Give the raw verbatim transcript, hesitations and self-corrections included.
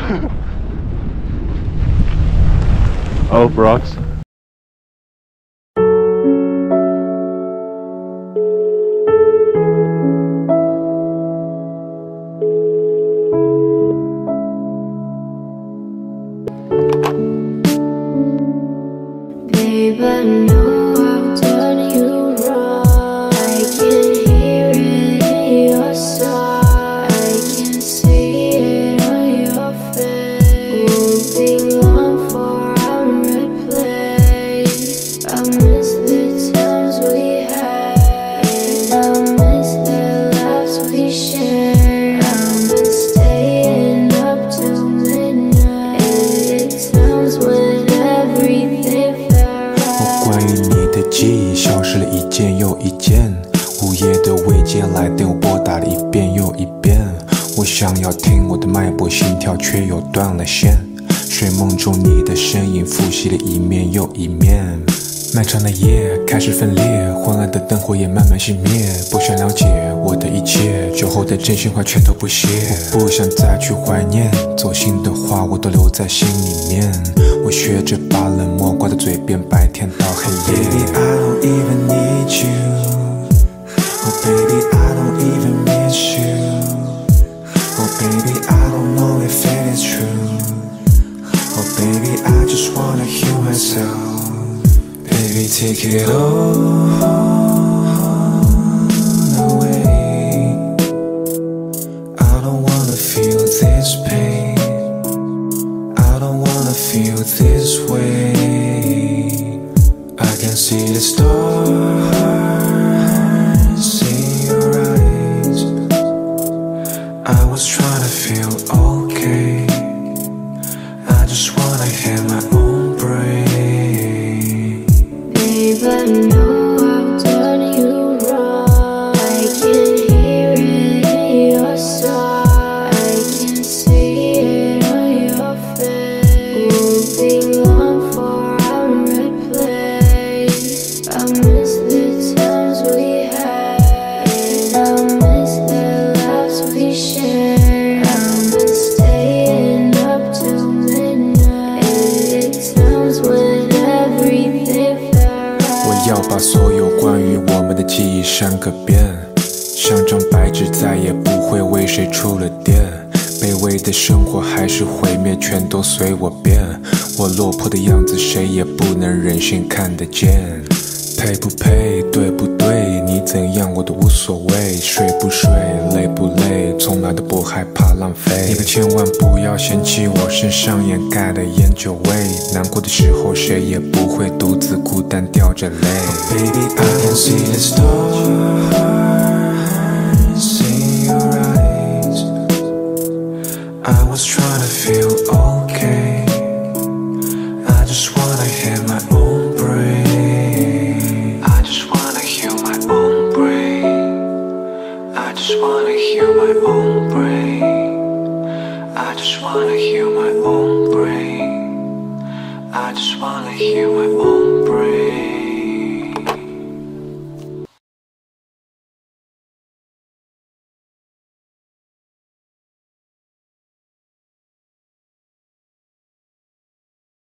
Oh, rocks. Babe, I know I've done you wrong. I can hear it in your song. I can see it on your face. Won't be long for I'm replaced. I miss the times we had, I miss the laughs we shared. I've been staying up till midnight, and the times when everything 关于你的记忆消失了一件又一件，午夜的未接来电我拨打了一遍又一遍。我想要听我的脉搏心跳，却又断了线。睡梦中你的身影复习了一面又一面。漫长的夜开始分裂，昏暗的灯火也慢慢熄灭。不想了解我的一切，酒后的真心话全都不屑。我不想再去怀念，走心的话我都留在心里面。我学着把冷漠挂在嘴边，白天到黑夜。Baby, I don't even need you. Oh baby, I don't even miss you. Oh baby, I don't know if it is true. Oh baby, I just wanna heal myself. Baby, take it all away. I don't wanna feel this pain. I don't wanna feel this way. I can see the stars in your eyes. I was trying to feel okay. I just wanna hear my own brain. Babe, I know I've done you wrong. I can hear it in your song. I can see it on your face. Won't be long for I'm replaced. I miss the times we had, I miss the laughs we shared. I've been staying up till midnight, and the times when everything felt right. 我要把所有关于我们的记忆删个遍，像张白纸再也不会为谁触了电。卑微的生活还是毁灭，全都随我变。我落魄的样子谁也不能忍心看得见。配不配，对不对，你怎样我都无所谓。睡不睡，累不累，从来都不害怕浪费。你们千万不要嫌弃我身上掩盖的烟酒味，难过的时候谁也不会独自孤单掉着泪。Oh baby, I can see the stars